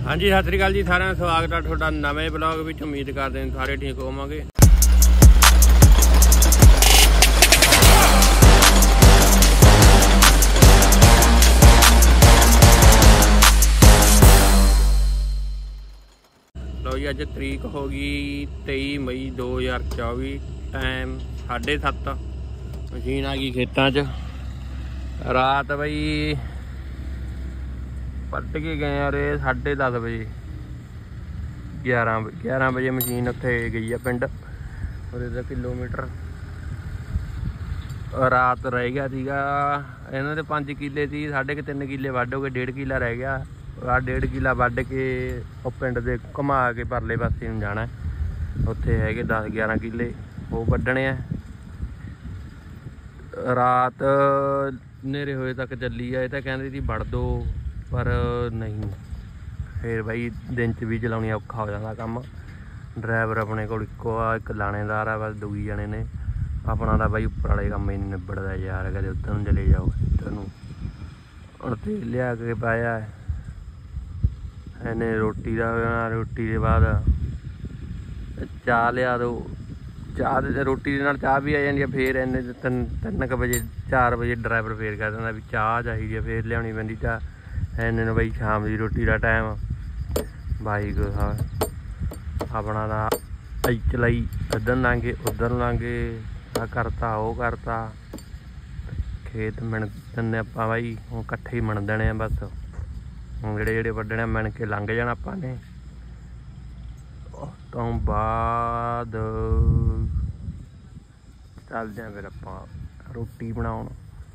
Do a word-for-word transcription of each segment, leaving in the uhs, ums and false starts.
हाँ जी, सत श्री अकाल जी सारिਆਂ ਨੂੰ स्वागत है ਤੁਹਾਡਾ नवे ब्लॉग ਵਿੱਚ। उम्मीद करते हैं सारे ठीक होवोगे। लो जी, अज तरीक हो गई तेई मई दो हज़ार चौबी। टाइम साढ़े सत्त। मशीन आ गई खेतों च। रात बई पट के गए यार साढ़े दस बजे ग्यारह ग्यारह बजे मशीन उत्थे गई है पिंड और इधर किलोमीटर। रात रह गया सीगा इन्होंने पाँच किले थी, साढ़े के तीन किले वढ हो गए, डेढ़ किला रह गया। आ डेढ़ किला वढ के वो पिंड दे घुमा के परले पासे नूं जाना है। उत्थे है दस ग्यारह किले वो वढने है। रात नेरे होए तक चली है, तो कहते थी वढ़ दो पर नहीं, फिर बई दिन च भी चलानी औखा हो जाता काम। ड्राइवर अपने को इक्को आ, एक लाणेदार आ, बस दूई जने ने अपना तो बई उपर वाले काम ही नहीं निबड़ता यार। कदे उधर नूं चले जाओ इधर नूं। हुण तेल लिया के पाया इन्हें रोटी का, रोटी के बाद चाह लिया दो। चाह रोटी के नाल चाह भी आ जाती है। फिर इन्हें तीन तीन क बजे चार बजे ड्राइवर फिर कह दिंदा भी चाह चाहिए, फिर लियानी पैंदी चाह। इन्हें बई शाम की रोटी का टाइम बाइक अपना दा चलाई, इधर लांगे उधर लांगे, आ करता वो करता। खेत मिण दिंदे आपां बई हुण कट्ठे ही मिण देने बस। हुण जेह्ड़े जेह्ड़े वड्डणे मिण के लंघ जाना आपां ने। उस तो बाद चलदे आं फिर आपां रोटी बनाउण।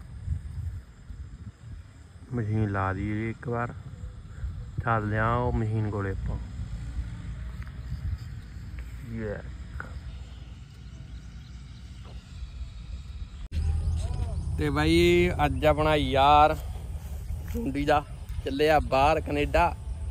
मशीन ला दी एक बार, चलदे आं वो मशीन कोले आपां। ते बई अज अपना यार सुंडी दा चलिया बाहर कनेडा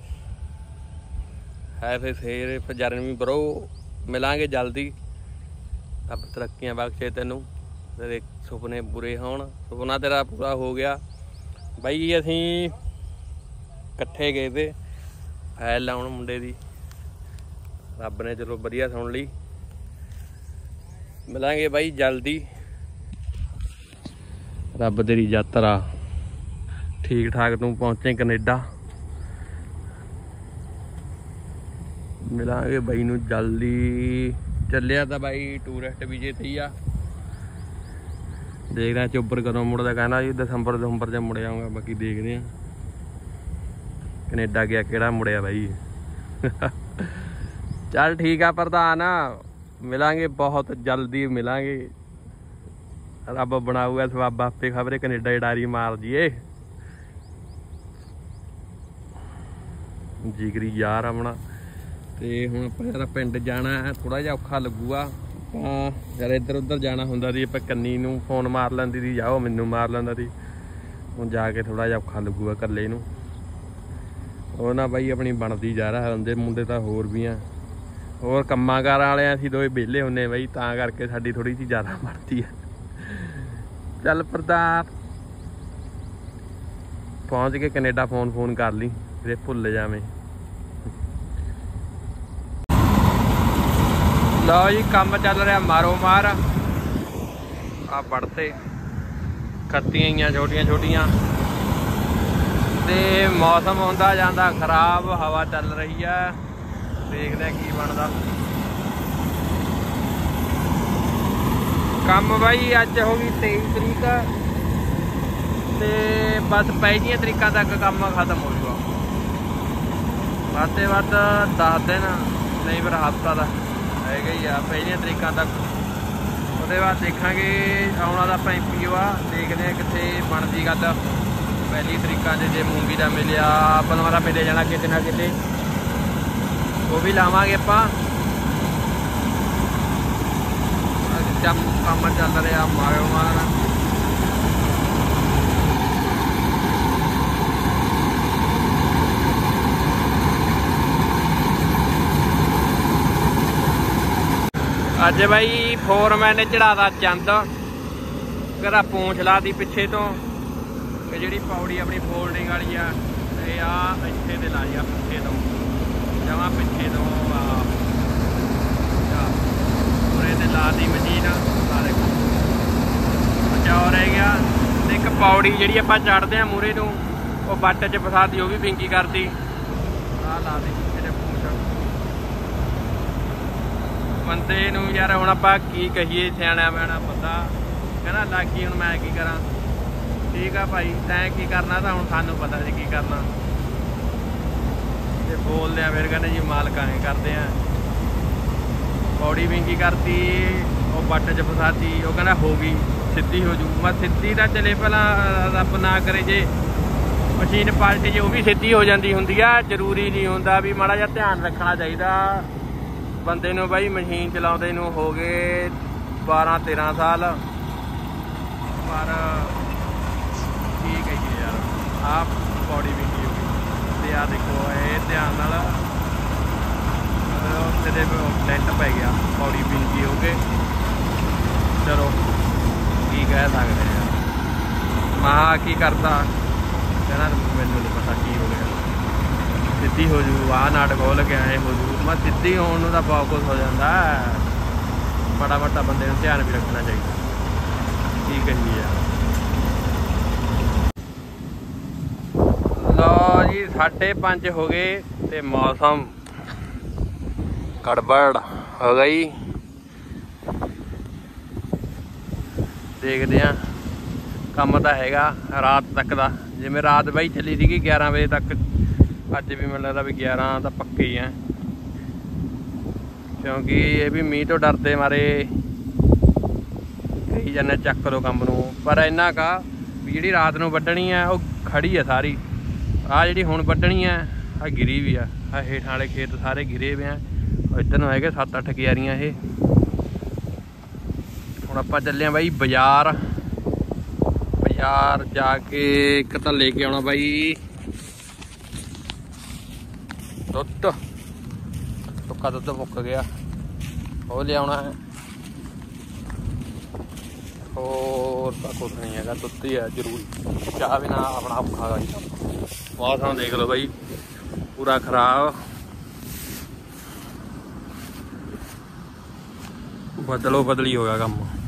है। फिर फिर जरमी ब्रो मिलांगे जल्दी। अब तरक्कियां बख्शे तेनू, तेरे सुपने बुरे होण। सुपना तेरा पूरा हो गया बई। असीं कट्ठे गए थे फैल लाउण मुंडे दी, रब ने चलो वधिया सुन ली। मिलांगे बई जल्दी। रब तेरी यात्रा ठीक ठाक तू पहुंचे कनेडा। मिलांगे बई नू जल्दी। चलिया तो बई टूरिस्ट वीजे ते ही आ। देखते हैं चोबर कदों मुड़दा, कहना जी दसंबर दसंबर च मुड़ आऊँगा। बाकी देखते हैं कनेडा गया केड़ा मुड़िया बई। चल ठीक है प्रधान, मिलांगे बहुत जल्दी मिलांगे। रब बनाऊगा सवाब आपे, खबरे कनेडा की डारी मार दिए। जिगरी यार अपना। तो हुण आपां यार पिंड जाना है, थोड़ा जिहा औखा लगूगा। यार इधर उधर जाना हुंदा सी, आपां कन्नी नूं फोन मार लैंदी सी, जाओ मैनू मार लैंदा सी। हुण जाके थोड़ा जिहा औखा लगूगा कल्ले नूं। ਉਹ ਨਾ ਬਾਈ ਆਪਣੀ ਬਣਦੀ ਜਾ ਰਿਹਾ ਹੁੰਦੇ ਮੁੰਡੇ ਤਾਂ ਹੋਰ ਵੀ ਆ, ਹੋਰ ਕੰਮਾਂ ਕਾਰਾਂ ਵਾਲੇ ਅਸੀਂ ਦੋਵੇਂ ਵਿਹਲੇ ਹੁੰਦੇ ਬਾਈ, ਤਾਂ ਕਰਕੇ ਸਾਡੀ ਥੋੜੀ ਜਿਹੀ ਜ਼ਿਆਦਾ ਬਣਦੀ ਆ। ਚੱਲ ਪ੍ਰਤਾਪ ਪਹੁੰਚ ਕੇ ਕੈਨੇਡਾ ਫੋਨ ਫੋਨ ਕਰ ਲਈ, ਫਿਰ ਭੁੱਲ ਜਾਵੇਂ। ਲਓ ਜੀ ਕੰਮ ਚੱਲ ਰਿਹਾ ਮਾਰੋ ਮਾਰ। ਆ ਵੜਤੇ ਖੱਤੀਆਂ ਹੀ ਛੋਟੀਆਂ ਛੋਟੀਆਂ। ਤੇ मौसम ਹੁੰਦਾ ਜਾਂਦਾ खराब, हवा चल रही है। देखते हैं की बनता काम। बई अज हो गई तेईस तरीक, ते बस पहलियां तरीकों तक काम खत्म हो जाएगा। ਵੱਧ ਤੋਂ ਵੱਧ दस दिन नहीं फिर हफ्ता का है ही आ पहलियां तरीकों तक। उसके बाद देखा आना तो आप एम पी ओ आ, देखते हैं कितने बनती गल। पहली तरीका जे मूंगी का मिलिया बनवारा मिले जाना किते ना किते, वो भी लावांगे आपां। काम चल रहा मारो मार। अज बई फोरमैन ने चढ़ाता चंद, घरा पूंछ ला दी पिछे तो। जी पौड़ी अपनी फोल्डिंग वाली आ, इत्थे ते लाई आ पिछे तो। पौड़ी जी आप चढ़ते हैं मूहरे नूं वो बट च फसाती, वो भी पिंकी करती। आ ला दी मेरे मूँह बंदे नूं यार हुण आपां की कहिए, सियाणा बैणा बंदा कहना लागी हुण मैं की करा। ठीक आ भाई, तैं की करना तो हुण सानूं पता जी की करना। ते बोलदे आ फिर कहने जी मालकां ने करदे आ। पौड़ी पिंकी करती, वो बट च फसाती, वो कहना हो गई सीधी हो जू। मैं सीधी तो चले पहला रब ना करे जे मशीन पलट जे वो भी सीधी हो जाती होंदी आ। जरूरी नहीं होंदा भी, माड़ा जिहा ध्यान रखना चाहिए बंदे नूं। बई मशीन चलाउंदे नूं हो गए बारह तेरह साल, पर ठीक है जी यार आप पौड़ी पिंकी हो गई। ते आ देखो ये ध्यान नाल उत्थे दे टेंट पै गया, पौड़ी पिंकी हो गए। चलो की कह सकते हैं, महा की करता कहना मैनू नहीं पता की हो गया। सीधी हो जू, आ नट खोल के आए हो जू। मैं सीधी होने का बहुत कुछ हो जाता, बड़ा मोटा बंदे को ध्यान भी रखना चाहिए। की कहिए यार। लो जी साढ़े पाँच हो गए ते मौसम गड़बड़ हो गई। देखते हैं काम तो हैगा रात तक का, जिमें रात बई चली थी ग्यारह बजे तक, अज भी मैनूं लगदा भी ग्यारह तो पक्के ही हैं, क्योंकि ये भी मीह तो डरते मारे कही जाने चक दो काम नूं। पर इन्ना का भी जी रात नूं वड्ढनी है वो खड़ी है सारी, आ जी हुण वड्ढनी है आ गिरी भी आ। हेठां वाले खेत सारे गिरे हुए हैं, इधर नूं हैगे सत्त अठ क्यारियां। ये हुण आपां चले आ बाई बाजार, बाजार जाके एक तो लेके आना बाई दुध, सुक्का दुध मुक गया वो लिया है। होर तो कुछ नहीं है, दुध ही है जरूरी, चाह बिना अपना औखा गा। मौसम देख लो भाई पूरा खराब, बदलो बदली हो गया काम।